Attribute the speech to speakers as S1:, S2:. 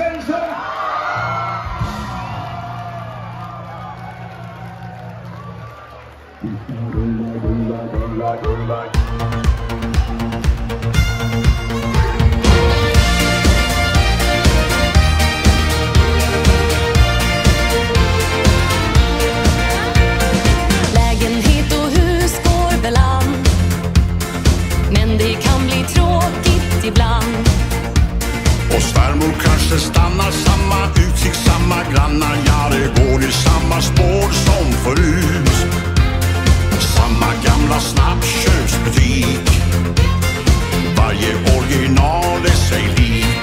S1: Svensson!
S2: Lägenhet och hus går väl an, men det kan bli tråkigt ibland.
S3: Och svärmor kanske stannar, samma utsikt, samma grannar. Ja, det går i samma spår som förut. Samma gamla snabbköpsbutik, varje original är sig lik.